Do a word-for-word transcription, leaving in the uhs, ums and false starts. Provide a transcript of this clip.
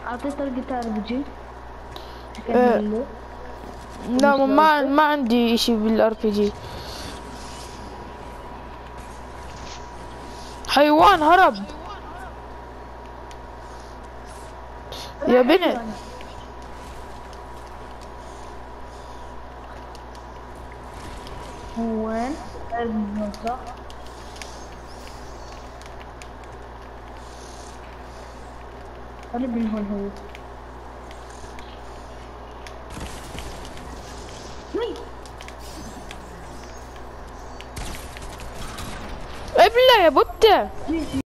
اعطيته الجيتار بجي. أه تكمل له. لا ما ما عندي اشي بالار بي جي. حيوان هرب يا بنت. هو وين؟ قرب صح؟ قرب من هون هو. ابلع يا بطة.